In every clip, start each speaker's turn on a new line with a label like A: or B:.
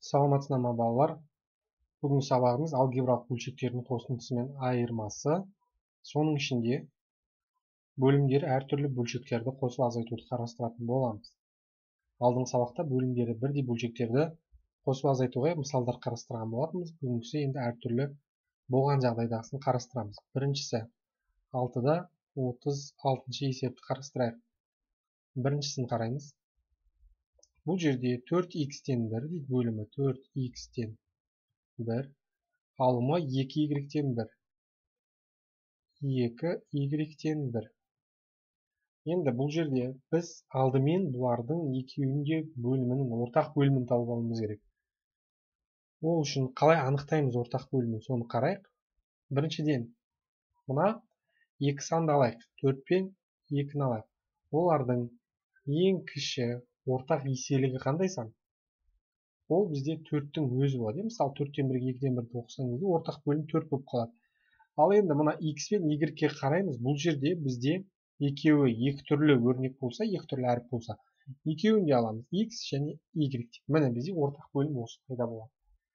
A: Саламатсыздар ма балалар? Бүгінгі сабағымыз алгебралық бөлшектердің қосындысы мен айырмасы. Соның ішінде бөлімдері әртүрлі бөлшектерді қосып азайтуды қарастыратын боламыз. Алдыңғы сабақта бөлімдері бірдей бөлшектерді қосып азайтуға мысалдар қарастырған болатынбыз. Бүгінгісі енді әртүрлі болған жағдайдағысын қарастырамыз. Біріншісі 6-да 36-шы есепті қарастырайық. Біріншісін қараймыз. Бұл жерде 4x-тен 1 дейді, бөлімі 4x-тен 1, алымы 2y-тен 1. 2y-тен 1. Енді бұл жерде біз алдымен бұлардың екеуінде бөлімінің ортақ бөлімін тауып алуымыз керек. Ол үшін қалай анықтаймыз ортақ бөлімін, соны қарайық. Біріншіден, мына екі санды алайық, 4 пен 2-ні алайық. Олардың ең кіші ортақ еселігі қандай сан? Ол бізде 4-тің өзі болады. Мысалы 4-тен 1-ге 2-ден 1 тоқсан кезде ортақ бөлім 4 болып қалады. Ал енді мына x пен y-ге қараймыз. Бұл жерде бізде екеуі екі түрлі өрнек болса, екі түрлі әріп болса, екеуін де аламыз. X және y. Міне бізде ортақ бөлім осы пайда болады.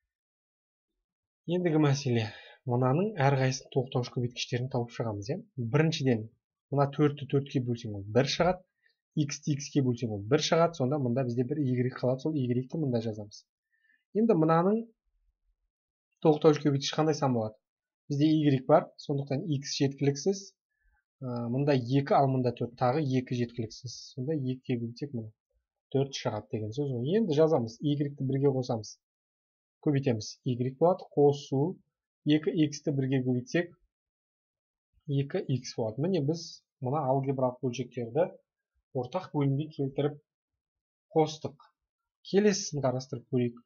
A: Ендігі мәселе, мынаның әрқайсының тоқтауыш көбейткіштерін тауып шығамыз. Біріншіден, мына 4-ті 4-ке бөлсең ол 1 шығады. X-ті X-ке бөлсең ол 1 шығады. Сонда мұнда бізде бір y қалады. Сол y-ті мұнда жазамыз. Енді мынаның тоқтауыш көбейткіші қандай сан болады? Бізде y бар, сондықтан x жеткіліксіз. Мұнда 2, ал мұнда 4, тағы 2 жеткіліксіз. Сонда 2-ке бөлсек мұны 4 шығады деген сөз. Енді жазамыз, y-ті 1-ге қосамыз. Көбейтеміз. Y болады, қосу 2x-ті 1-ге көбейтсек 2x болады. Міне біз мына алгебралық бөлшектерді ортақ бөлімге келтіріп қостық. Келесісін қарастырып көрейік.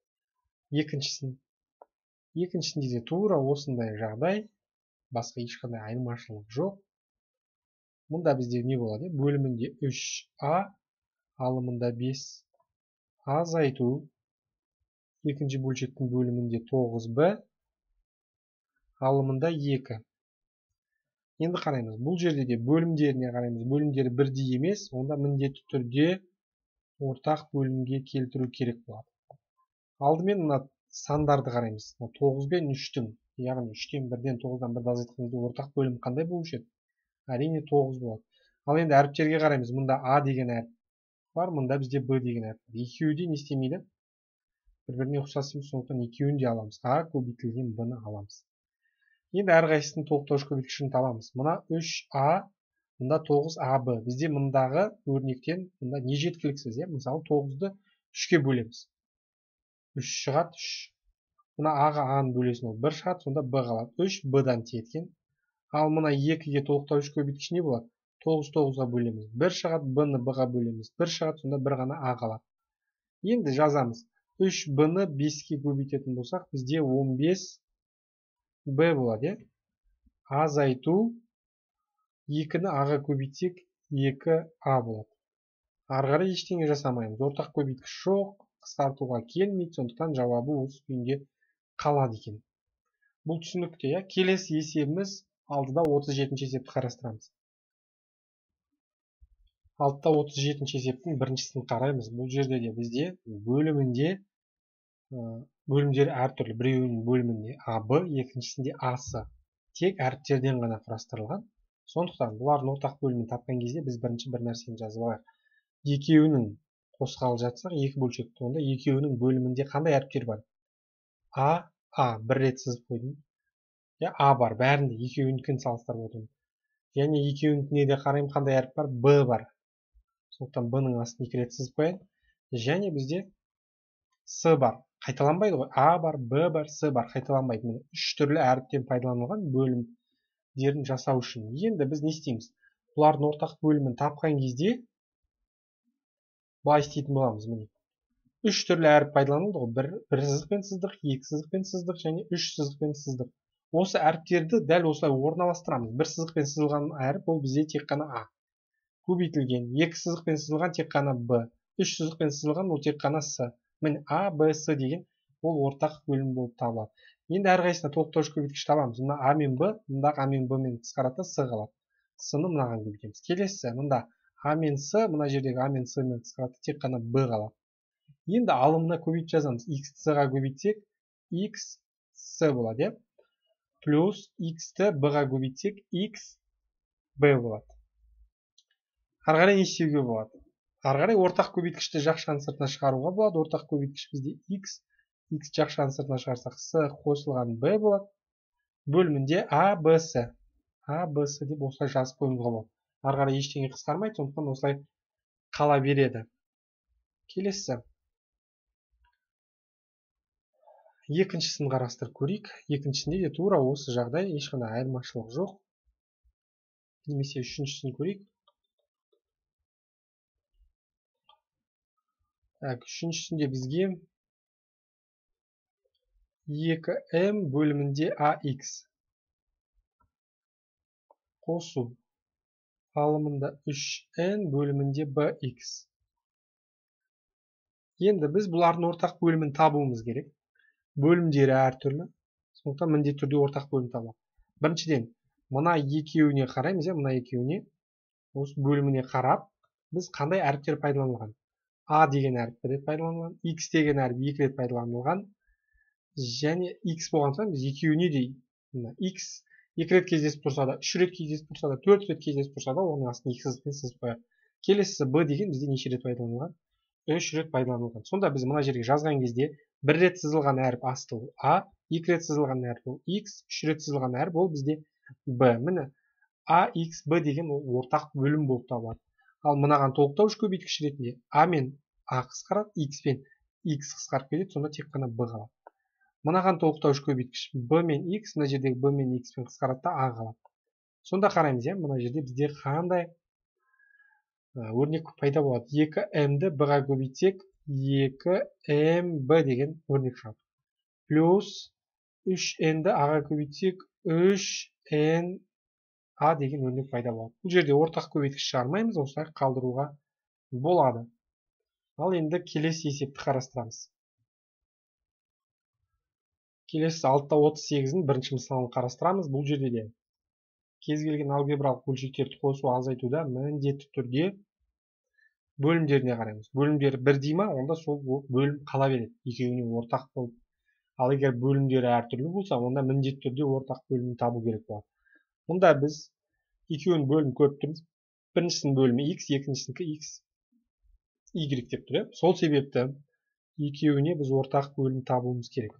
A: Екіншісінде де тура осындай жағдай, басқа ешқандай айырмашылық жоқ. Мұнда бізде не болады? Бөлімінде 3a, алымында 5 азайту. Екінші бөлшектің бөлімінде 9b, алымында 2. Енді қараймыз. Бұл жерде де бөлімдеріне қараймыз. Бөлімдері бірдей емес, онда міндетті түрде ортақ бөлімге келтіру керек болады. Алдымен мына сандарды қараймыз. 9 бен 3-тің, яғни 3-тен 1-ден 9-дан 1-ді азайтқанымызда ортақ бөлім қандай болушы еді? Әрине 9 болады. Ал енді әріптерге қараймыз. Мұнда a деген әріп бар, мұнда бізде b деген әріп бар. Екеуі де не істемейді? Бір-біріне ұқсас емес, сондықтан екеуін де аламыз. a көбейтілген b-ні аламыз. Енді әрқайсының тоқтауыш көбейткішін табамыз. Мұна 3a, мұнда 9ab. Бізде мұндағы өрнектен мұнда не жеткіліксіз? Мысалы 9-ды 3-ке бөлеміз. 3 шығады, 3. Мұна a-ға a-ны бөлесін ол 1 шығады, сонда b қалады. 3 b-дан тиеткен. Ал мұна 2-ге тоқтауыш көбейткіш не болады? 9 9-ға бөлеміз. 1 шығады, b-ны b-ға бөлеміз. 1 шығады, сонда 1 ғана a қалады. Енді жазамыз. 3 b-ны 5-ке көбейтетін болсақ, бізде 15 b болады. Азайту 2-ні a-ға көбейтсек 2a болады. Ары қарай ештеңе жасамаймыз. Ортақ көбейткіш жоқ, қысқартуға келмейді, сондықтан жауабы осы күйінде қалады екен. Бұл түсінікті. Келесі есебіміз 6-да 37-ші есепті қарастырамыз. 6-да 37-ші есептің біріншісін қараймыз. Бұл жерде де бізде бөлімдері әртүрлі. Біреуінің бөлімінде AB, екіншісінде AC. Тек әріптерден ғана құрастырылған. Сондықтан бұлардың ортақ бөлімін тапқан кезде біз бірінші бір нәрсені жазып алайық. Екеуінің қосқалы жатсақ, екі бөлшекті, онда екеуінің бөлімінде қандай әріптер бар? A, бір рет сызып қойдым. A бар, бәрінде екеуінікін салыстырып отырмын. Және екеуінікіне де қараймын, қандай әріп бар? B бар. Сондықтан B-ның астын 2 рет сызып қояйын. Және бізде C бар. Қайталанбайды ғой. A бар, B бар, C бар. Қайталанбайды. 3 түрлі әріптен пайдаланылған бөлімдерін жасау үшін. Енді біз не істейміз? Бұлардың ортақ бөлімін тапқан кезде былай істейтін боламыз. 3 түрлі әріп пайдаланылды ғой. Бір сызықпен сыздық, 2 сызықпен сыздық және 3 сызықпен сыздық. Осы әріптерді дәл осылай орналастырамыз. Бір сызықпен сызылған әріп ол бізде тек қана A. Көбейтілген. 2 сызықпен сызылған тек қана B. 3 сызықпен сызылған ол тек қана C. Міне A, B, C деген ол ортақ бөлім болып табылады. Енді әрқайсына тоқтауыш көбейткіш табамыз. Мына A мен B, мұндағы A мен B мен қысқарады, C қалады. C-ны мынаған көбейтеміз. Келесі, мұнда A мен C, мына жердегі A мен C мен қысқарады, тек қана B қалады. Енді алымына көбейтіп жазамыз. X-ға көбейтсек, X-C болады, е? Плюс X-ті B-ға көбейтсек, X-B болады. Ары қарай не істеуге болады? Ары қарай ортақ көбейткішті жақшаның сыртына шығаруға болады. Ортақ көбейткіш бізде X жақшаның сыртына шығарсақ, C қосылған B болады. Бөлімінде A, B, C. A, B, C деп осылай жазып қоюымызға болады. Ары қарай ештеңе қысқармайды, сондықтан осылай қала береді. Келесі. Екіншісін қарастырып көрейік. Екіншісінде де тура осы жағдай, ешқандай айырмашылық жоқ. Немесе үшіншісін көрейік. Үшіншісінде бізге 2m бөлімінде ax қосу алымында 3n бөлімінде bx. Енді біз бұлардың ортақ бөлімін табуымыз керек. Бөлімдері әртүрлі, сондықтан міндетті түрде ортақ бөлім табылады. Біріншіден, мына екеуіне қараймыз, мына екеуіне осы бөліміне қарап, біз қандай әріптер пайдаланылған? A деген әріп бір рет пайдаланылған, X деген әріп 2 рет пайдаланылған, және X болған соң біз екеуіне де X 2 рет кездесіп тұрса да, 3 рет кездесіп тұрса да, 4 рет кездесіп тұрса да, оның астын X сызықпен сызып қояды. Келесі B деген бізде неше рет пайдаланылған? 3 рет пайдаланылған. Сонда біз мына жерге жазған кезде 1 рет сызылған әріп асты A, 2 рет сызылған әріп ол X, 3 рет сызылған әріп ол бізде B. Міне AX, B деген ортақ бөлім болып табылады. Ал мынаған толықтауыш көбейткіш ретінде A мен A қысқарады, X пен X қысқарып кетеді, сонда тек қана B қалады. Мынаған толықтауыш көбейткіш B мен X, мына жердегі B мен X пен қысқарады да A қалады. Сонда қараймыз, мына жерде бізде қандай өрнек пайда болады. 2m-ді B-ға көбейтсек, 2mb деген өрнек шығады. Плюс 3n-ді A-ға көбейтсек, 3n A деген өрнек пайда болады. Бұл жерде ортақ көбейткіш шығармаймыз, осылай қалдыруға болады. Ал енді келесі есепті қарастырамыз. Келесі 6-38-дің бірінші мысалын қарастырамыз. Бұл жерде де кез келген алгебралық бөлшектерді қосу азайтуда міндетті түрде бөлімдеріне қараймыз. Бөлімдері бірдей ма, онда сол бөлім қала береді. Екеуіне ортақ болып. Ал егер бөлімдері әртүрлі болса, онда міндетті түрде ортақ бөлімін табу керек болады. Мұнда біз екеуін бөлім көріп тұрмыз. Біріншісінің бөлімі x, екіншісінікі x, y деп тұр. Сол себепті екеуіне біз ортақ бөлім табуымыз керек.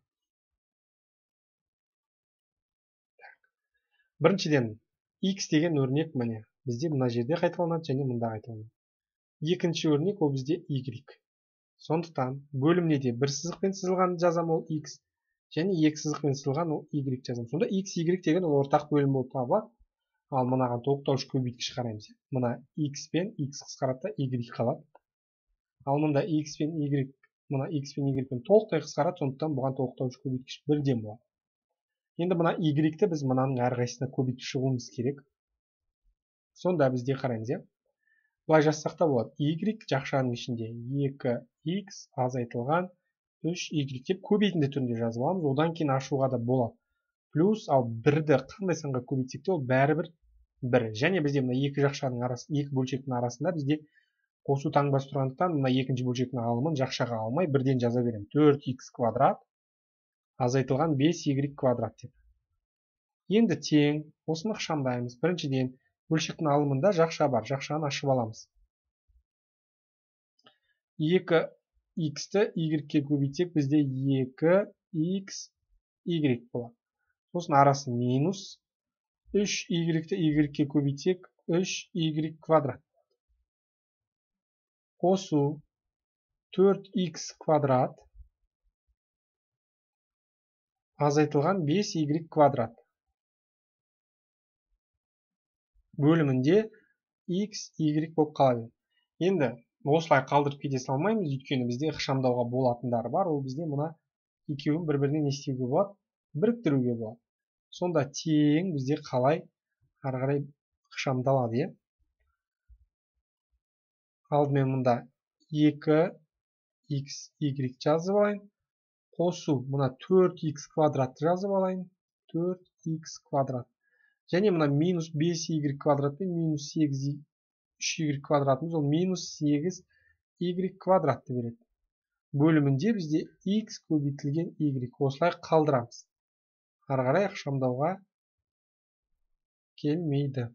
A: Біріншіден x деген өрнек міне бізде мына жерде қайталанады және мұнда қайталанады. Екінші өрнек ол бізде y. Сондықтан бөліміне де бір сызықпен сызылғанды жазам, ол x, және екі сызықпен сызылған ол y жазам. Сонда x, y деген ол ортақ бөлім болып табылады. Ал мынаған толықтауыш көбейткіш қараймыз. Мына x пен x қысқарады да y қалады. Ал мұнда x пен y, мына x пен y пен толықтай қысқарады, сондықтан бұған толықтауыш көбейткіш бірден болады. Енді мына y-ті біз мынаның әрқайсысына көбейтіп шығуымыз керек. Сонда бізде қараймыз, былай жазсақ та болады. Y жақшаның ішінде 2x азайтылған 3y деп көбейтінді түрінде жазып аламыз. Одан кейін ашуға да болады. Плюс, ал 1-ді қандай санға көбейтсек те, ол бәрібір 1. Және бізде мына екі жақшаның арасында, екі бөлшектің арасында бізде қосу таңбасы тұрғандықтан, мына екінші бөлшектің алымын жақшаға алмай бірден жаза беремін. 4x квадрат азайтылған 5y квадрат деп. Енді тең, осыны ықшамдаймыз. Біріншіден, бөлшектің алымында жақша бар, жақшаны ашып аламыз. 2x-ті y-ке көбейтсек, бізде 2xy болады. Сосын арасы минус 3y-ті y-ке көбейтсек 3y квадрат. Қосу 4x квадрат азайтылған 5y квадрат. Бөлімінде x, y болып қалады. Енді осылай қалдырып кете салмаймыз, өйткені бізде ықшамдауға болатындары бар. Ол бізде мына екеуін бір-біріне не істеуге болады? Біріктіруге болады. Сонда тең бізде қалай ары қарай ықшамдалады, Алдымен мұнда 2xy жазып алайын. Қосу мұна 4x квадратты жазып алайын. 4x квадрат. Және мұна минус 5y квадрат пен минус 8y квадратымыз ол минус 8y квадратты береді. бөлімінде бізде x көбейтілген y. Осылай қалдырамыз. Ары қарай ықшамдауға келмейді.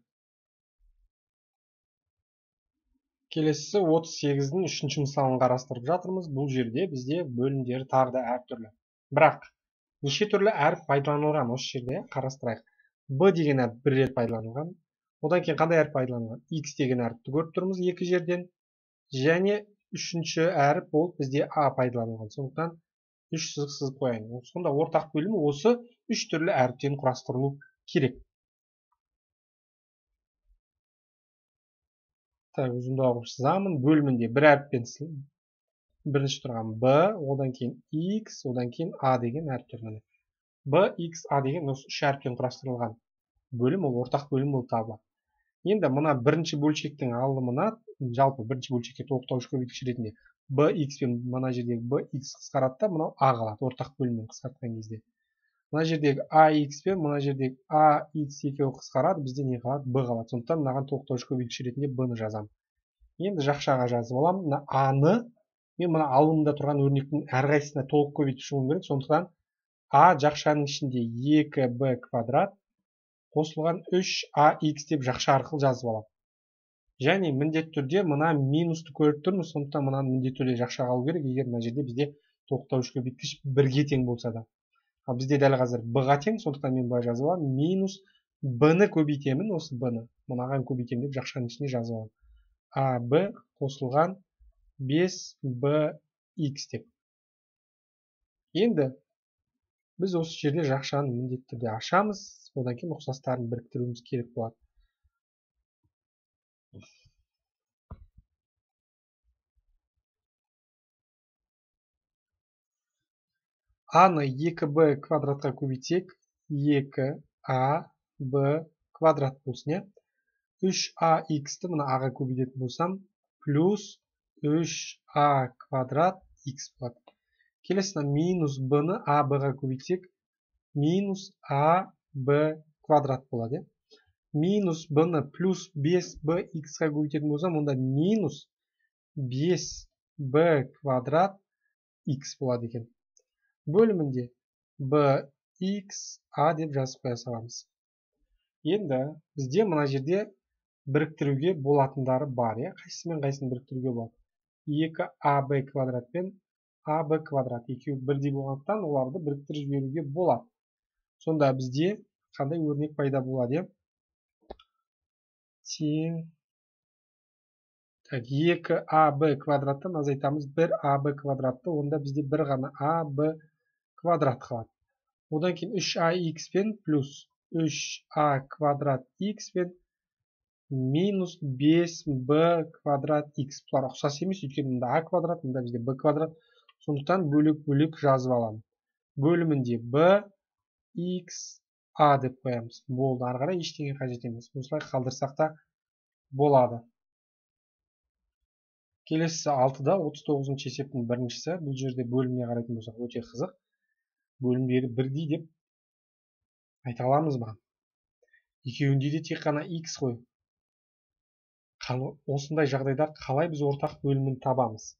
A: Келесі 38-дің 3-ші мысалын қарастырып жатырмыз. Бұл жерде бізде бөлімдері тағы да әртүрлі. Бірақ неше түрлі әріп пайдаланылған осы жерде қарастырайық. B деген әріп бір рет пайдаланылған. Одан кейін қандай әріп пайдаланылған? X деген әріпті көріп тұрмыз екі жерден. Және үшінші әріп болып бізде A пайдаланылған. Сондықтан 3 сызық қояйын. Сонда ортақ бөлімі осы 3 түрлі әріптен құрастырылу керек. Ұзындығы қылып сызамын. Бөлімінде бір әріппен бірінші тұрған B, одан кейін X, одан кейін A деген әріптер. B, X, A деген осы үш әріптен құрастырылған бөлім, ол ортақ бөлім болып табылады. Енді мына бірінші бөлшектің алымына, жалпы бірінші бөлшекке толықтауыш көбейткіш ретінде B, X пен мына жердегі B, X қысқарады да, мынау A қалады, ортақ бөліммен қысқартқан кезде. Мына жердегі AX пен мына жердегі AX екеуі қысқарады, бізде не қалады? B қалады. Сондықтан мынаған толықтауыш көбейткіш ретінде B-ны жазамын. Енді жақшаға жазып аламын. Мына A-ны мен мына алымында тұрған өрнектің әрқайсысына толық көбейтіп шығуым керек. Сондықтан A жақшаның ішінде 2B квадрат қосылған 3AX деп жақша арқылы жазып аламын. Және міндетті түрде мына минусты көріп тұрмыз. Сондықтан мынаны міндетті түрде жақшаға алу керек, егер мына жерде бізде толықтауыш көбейткіш бірге тең болса да. Ал бізде дәл қазір B-ға тең, сондықтан мен былай жазып аламын. Минус B-ны көбейтемін, осы B-ны. Мынаған көбейтемін деп жақшаның ішіне жазып аламын. AB қосылған 5BX деп. Енді біз осы жерде жақшаны міндетті түрде ашамыз, одан кейін ұқсастарын біріктіруіміз керек болады. A-ны 2B квадратқа көбейтсек, 2AB квадрат болсын. 3AX-ті мына A-ға көбейтетін болсам, плюс 3A квадрат X болады. Келесіна минус B-ны AB-ға көбейтсек, минус AB квадрат болады. Минус B-ны плюс 5BX-ға көбейтетін болсам, онда минус 5B квадрат X болады екен. Бөлімінде BX A деп жазып қоя саламыз. Енді бізде мына жерде біріктіруге болатындары бар. Қайсымен қайсысын біріктіруге болады? 2AB квадрат пен AB квадрат екеуі бірдей болғандықтан оларды біріктіріп жіберуге болады. Сонда бізде қандай өрнек пайда болады? Тең 2AB квадраттан азайтамыз 1AB квадратты, онда бізде бір ғана AB квадрат қалады. Одан кейін 3AX пен плюс 3A квадрат X пен минус 5B квадрат X. Бұлар ұқсас емес, өйткені мұнда A квадрат, мұнда бізде B квадрат. Сондықтан бөлек-бөлек жазып аламын. Бөлімінде B, X, A деп қоямыз. Болды, ары қарай ештеңе қажет емес. Осылай қалдырсақ та болады. Келесі 6-да 39-шы есептің біріншісі. Бұл жерде бөліміне қарайтын болсақ өте қызық. Бөлімдері бірдей деп айта аламыз ба? Екеуінде де тек қана X қой. Осындай жағдайда қалай біз ортақ бөлімін табамыз?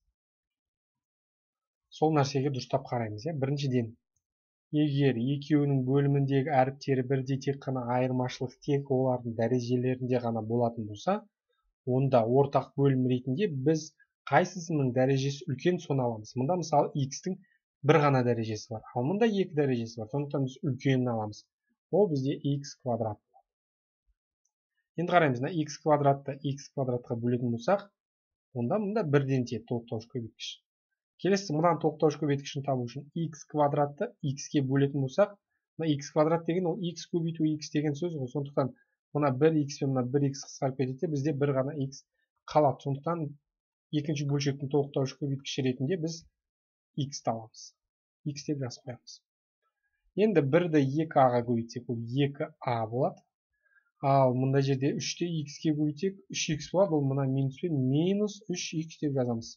A: Сол нәрсеге дұрыстап қараймыз. Біріншіден, егер екеуінің бөліміндегі әріптері бірдей, тек қана айырмашылық тек олардың дәрежелерінде ғана болатын болса, онда ортақ бөлім ретінде біз қайсысының дәрежесі үлкен соны аламыз. Мұнда мысалы X-тің бір ғана дәрежесі бар, ал мұнда 2 дәрежесі бар. Сондықтан біз үлкенін аламыз. Ол бізде X квадрат. Енді қараймыз, X квадратты X квадратқа бөлетін болсақ, онда мұнда бірден тиеді толықтауыш көбейткіш. Келесі мұнан толықтауыш көбейткішін табу үшін X квадратты X-ке бөлетін болсақ, X квадрат деген ол X көбейту X деген сөз ғой. Сондықтан мұна 1X пен мұна 1X қысқарып кетеді, бізде бір ғана X қалады. Сондықтан екінші бөлшектің толықтауыш көбейткіші ретінде біз X аламыз. X деп жазып қоямыз. Енді 1-ді 2A-ға көбейтсек, ол 2A болады. Ал мұнда жерде 3-ті X-ке көбейтсек, 3X болады. Ол мұна минуспен минус 3X деп жазамыз.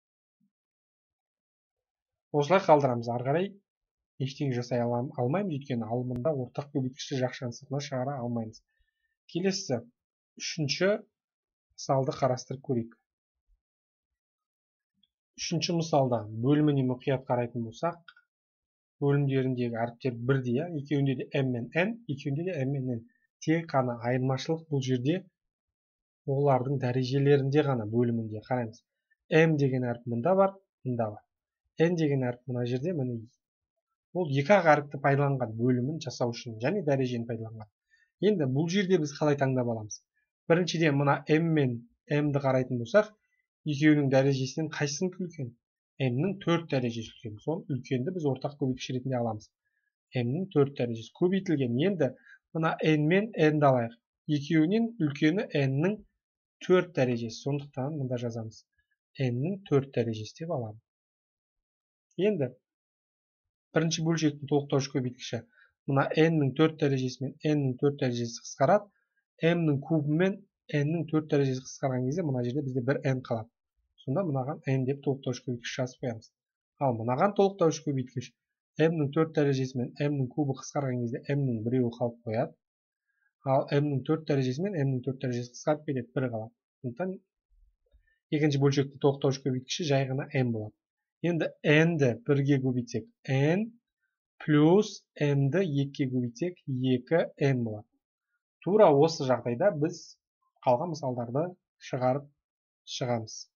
A: Осылай қалдырамыз. Ары қарай ештеңе жасай алмаймыз, өйткені алымында ортақ көбейткішті жақшаның сыртына шығара алмаймыз. Келесі 3-ші мысалды қарастырып көрейік. Үшінші мысалда бөліміне мұқият қарайтын болсақ, бөлімдеріндегі әріптер бірдей, екеуінде де m мен n, екеуінде де m мен n. Тек қана айырмашылық бұл жерде олардың дәрежелерінде ғана бөлімінде қараймыз. m деген әріп мында бар, мында бар. n деген әріп мына жерде, міне. Ол екі ақ әріпті пайдаланған бөлімін жасау үшін және дәрежені пайдаланған. Енді бұл жерде біз қалай таңдап аламыз? Біріншіден мына m мен m-ді қарайтын болсақ, екеуінің дәрежесінен қайсысының үлкен? m-нің 4 дәрежесі үлкен. Сол үлкенді біз ортақ көбейткіш ретінде аламыз. m-нің 4 дәрежесі көбейтілген. Енді мына n мен n-ді алайық. Екеуінен үлкені n-нің 4 дәрежесі. Сондықтан мұнда жазамыз. n-нің 4 дәрежесі деп аламыз. Енді бірінші бөлшектің толықтауыш көбейткіші. Мына n-нің 4 дәрежесі мен n-нің 4 дәрежесі қысқарады. m-нің кубы мен n-нің 4 дәрежесі қысқарған кезде мына жерде бізде бір n қалады. Сонда мынаған n деп толықтауыш көбейткіш жазып қоямыз. Ал мынаған толықтауыш көбейткіш m-нің 4 дәрежесі мен m-нің кубы қысқарған кезде m-нің біреуі қалып қояды. Ал m-нің 4 дәрежесі мен m-нің 4 дәрежесі қысқарып кетеді, бірі қалады. Сондықтан екінші бөлшектің толықтауыш көбейткіші жай ғана m болады. Енді n-ді 1-ге көбейтсек n плюс m-ді 2-ге көбейтсек 2n болады. Тура осы жағдайда біз қалған мысалдарды шығарып шығамыз.